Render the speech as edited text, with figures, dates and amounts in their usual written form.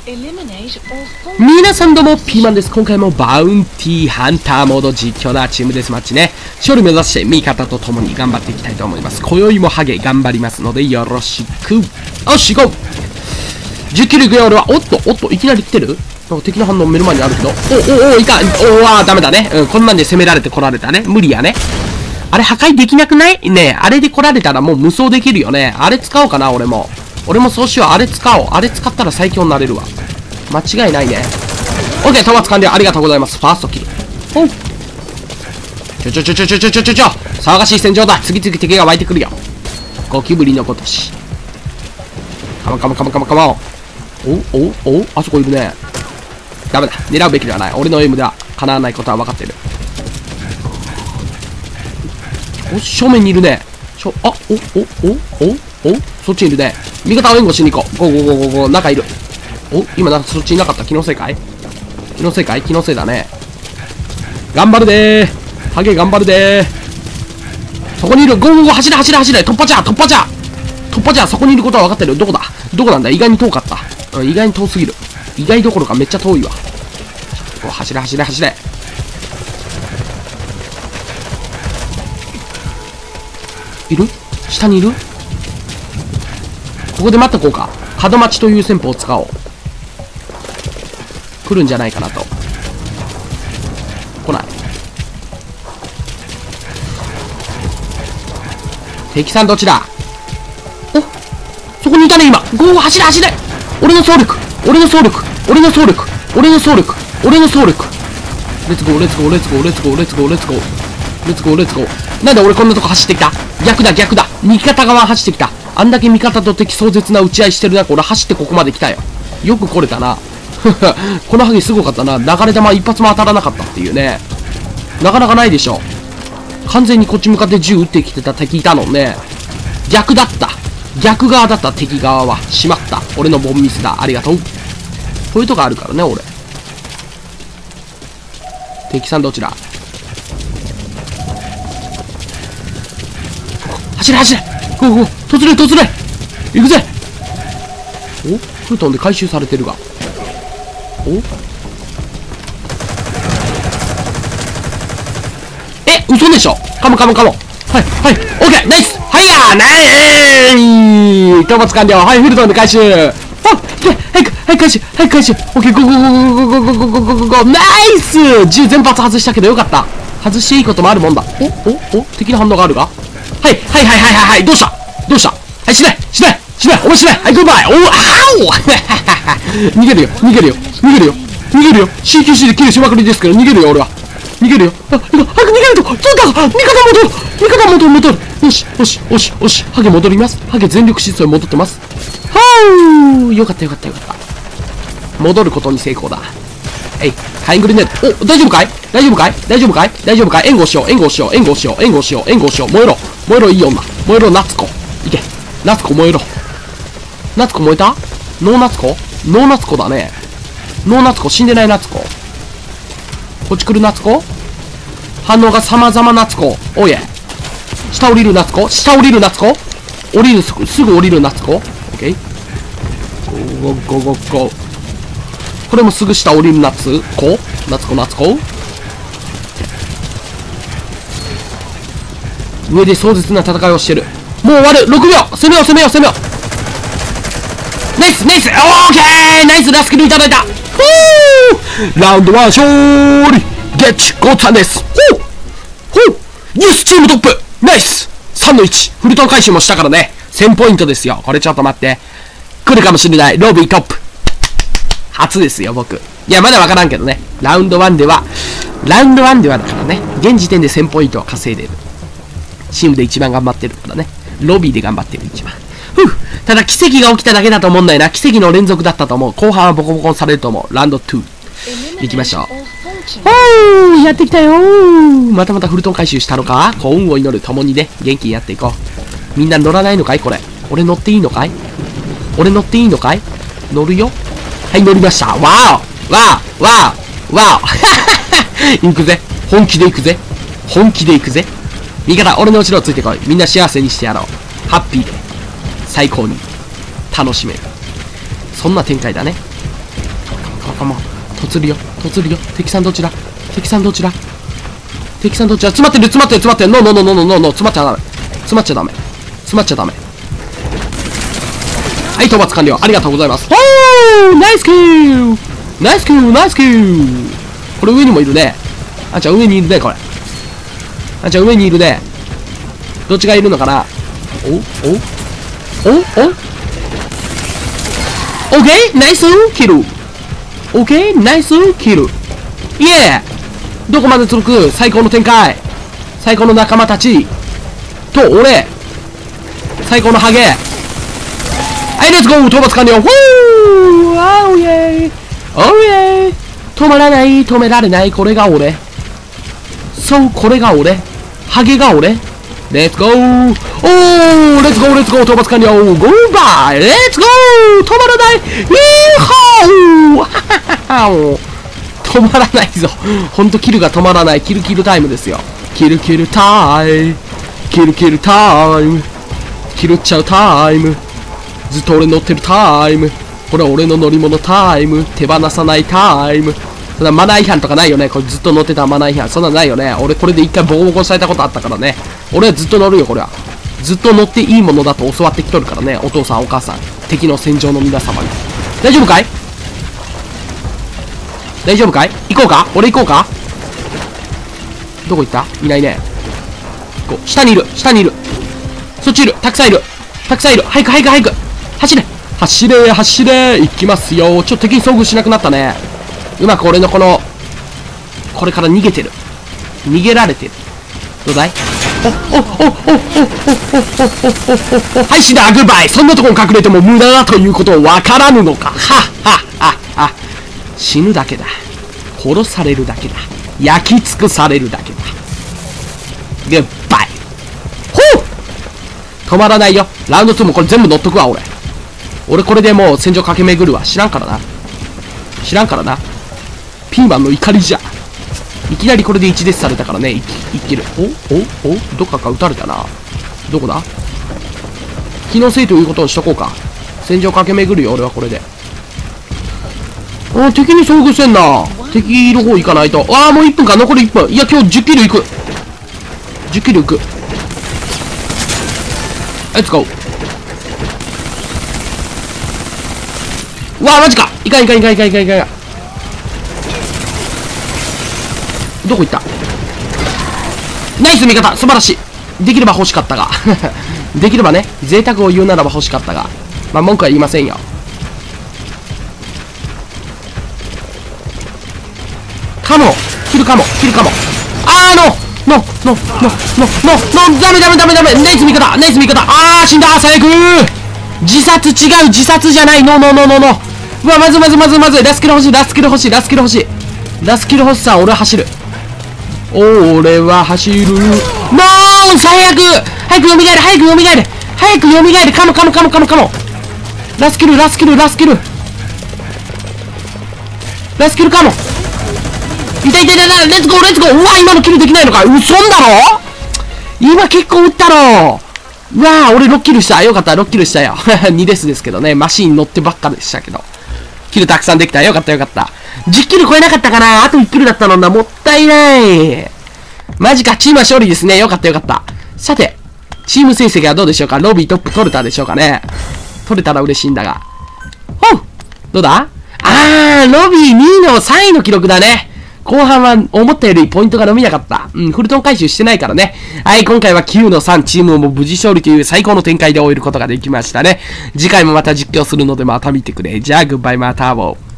皆さんどうも、ピーマンです。今回もバウンティーハンターモード実況なチームデスマッチね。勝利目指して味方と共に頑張っていきたいと思います。今宵もハゲ頑張りますのでよろしく。よし、行こう。10キロいくよ、俺は。おっと、いきなり来てる？なんか敵の反応目の前にあるけど。いかん。ダメだね。こんなんで攻められて来られたね。無理やね。あれ破壊できなくない？ねえ、あれで来られたらもう無双できるよね。あれ使おうかな、俺もそうしよう。あれ使おう。あれ使ったら最強になれるわ。間違いないね。オッケー、討伐完了。ありがとうございます。ファーストキル。おう。騒がしい戦場だ。次々敵が湧いてくるよ。ゴキブリのごとし。カモン。おう、あそこいるね。ダメだ。狙うべきではない。俺のエイムでは叶わないことは分かってる。お、正面にいるね。そっちにいるね。味方を援護しに行こう。ゴー、中いる。お、今そっちいなかった。気のせいかい？気のせいだね。頑張るでー。ハゲ頑張るでー。そこにいる。ゴー、走れ。突破じゃ。そこにいることは分かってる。どこなんだ？意外に遠かった。意外に遠すぎる。意外どころかめっちゃ遠いわ。走れ。いる？下にいる？ここで待っとこうか。角待ちという戦法を使おう。来るんじゃないかなと。来ない。敵さんどっちだ？お、そこにいたね今。ゴー、走れ。俺の総力。レッツゴー。なんで俺こんなとこ走ってきた？逆だ。味方側走ってきた。あんだけ味方と敵壮絶な打ち合いしてる中、俺走ってここまで来たよ。よく来れたな。このハゲすごかったな。流れ弾一発も当たらなかったっていうね。なかなかないでしょ。完全にこっち向かって銃撃ってきてた敵いたのね。逆側だった敵側は。しまった。俺のボンミスだ。ありがとう。こういうとこあるからね、俺。敵さんどちら？走れ。ゴー。突入。行くぜ。お、フルトンで回収されてるが。お、嘘でしょ。カモン。はい、オッケー、ナイス。討伐完了。はい、フルトンで回収。早く回収。オッケー、ゴー。ナイス。銃全発外したけどよかった。外していいこともあるもんだ。お、敵の反応があるが。はい。どうした。はい、しない。お前しない。はい、グッバイ。逃げるよ。CQC でキルしまくりですけど、逃げるよ、俺は。早く逃げると。そうか。味方戻る。よし。ハゲ戻ります。ハゲ全力疾走に戻ってます。よかった。戻ることに成功だ。ハイングルネード。大丈夫かい？援護しよう。燃えろ、いい女。燃えろ、夏子。いけ。夏子燃えろ。夏子燃えた？ノー夏子だね。死んでない夏子。こっち来る夏子？反応が様々夏子。おいえ。下降りる夏子。すぐ降りる夏子。オッケー。ゴー。これもすぐ下降りる夏子。上で壮絶な戦いをしてる。もう終わる。6秒。攻めよう。ナイス。オーケー。ナイス。ラスキルいただいた。ラウンド1勝利。ゲッチゴータンです。ニュースチームトップ。ナイス。3の1。フルトン回収もしたからね。1000ポイントですよ。これちょっと待って。来るかもしれない。ロビートップ。初ですよ、僕。いや、まだわからんけどね。ラウンド1ではだからね。現時点で1000ポイントは稼いでる。チームで一番頑張ってるからね。ロビーで頑張ってる一番。ただ奇跡が起きただけだと思うんだよな。奇跡の連続だったと思う。後半はボコボコにされると思う。ラウンド2。行きましょう。やってきたよー。またフルトン回収したのか？幸運を祈る。共にね、元気にやっていこう。みんな乗らないのかいこれ。俺乗っていいのかい？乗るよ。はい、乗りました。わー行くぜ。本気で行くぜ。味方、俺の後ろをついてこい。みんな幸せにしてやろう。ハッピーで最高に楽しめる。そんな展開だね。 かも。突るよ。敵さんどちら詰まってる。詰まってる。ノー。詰まっちゃダメ。はい、討伐完了。ありがとうございます。おー、ナイスキル。これ上にもいるね。あんちゃん上にいるね、これ。どっちがいるのかな。オッケー、ナイスキル。イエー。どこまで続く最高の展開。最高の仲間たち。と、俺。最高のハゲ。はい、レッツゴー。討伐完了。おイェイ。止まらない、止められない。これが俺。そう、これが俺。ハゲが俺。レッツゴー。レッツゴー。討伐完了。ゴーバイ。レッツゴー。止まらない。止まらないぞ。ほんとキルが止まらない。キルタイムですよ。キルタイム。キルっちゃうタイム。ずっと俺乗ってるタイム。これは俺の乗り物タイム。手放さないタイム。そんなマナー違反とかないよね。これずっと乗ってたマナー違反。そんなないよね。俺これで一回ボコボコされたことあったからね。俺はずっと乗るよ、これは。ずっと乗っていいものだと教わってきとるからね。お父さん、お母さん。敵の戦場の皆様に。大丈夫かい行こうか。俺行こうか。どこ行った？いないね。こう、下にいる。そっちいる。たくさんいる。早く。走れ。行きますよ。ちょっと敵に遭遇しなくなったね。うまく俺のこれから逃げられてる。どうだい？はい、死んだ。グッバイ。そんなとこに隠れても無駄だということをわからぬのか。死ぬだけだ。殺されるだけだ。焼き尽くされるだけだ。グッバイ。止まらないよ。ラウンド2もこれ全部乗っとくわ、俺これでもう戦場駆け巡るわ。知らんからな。ピーマンの怒りじゃ。いきなりこれで1デスされたからね。いける。どっか撃たれたな。どこだ？気のせいということにしとこうか。戦場駆け巡るよ、俺はこれで。敵に遭遇せんな。敵の方行かないと。もう1分か。残り1分。いや、今日10キル行く。レッツゴー。マジか。いかん。どこ行った？ナイス味方。素晴らしい。できれば欲しかったが。できればね。贅沢を言うならば欲しかったが。文句は言いませんよ。キルかも。ダメ。ナイス味方。死んだ。最悪。自殺違う。自殺じゃない。ノ。まず。ラスキル欲しい。ラスキル欲しさ。俺は走る。俺は走る。最悪。早く蘇れ。カモ。ラスキルカモ。いた。レッツゴー。今のキルできないのか。嘘んだろ。今結構撃ったろ。俺6キルした。よかった。6キルしたよ。2ですけどね。マシン乗ってばっかでしたけど。キルたくさんできた。よかった。10キル超えなかったかな。あと1キルだったのな。もったいない。マジか。チームは勝利ですね。よかった。さて、チーム成績はどうでしょうか。ロビートップ取れたでしょうかね。取れたら嬉しいんだが。どうだ？ロビー2位の3位の記録だね。後半は思ったよりポイントが伸びなかった。フルトン回収してないからね。はい、今回は9の3、チームも無事勝利という最高の展開で終えることができましたね。次回もまた実況するのでまた見てくれ。じゃあ、グッバイまた会おう。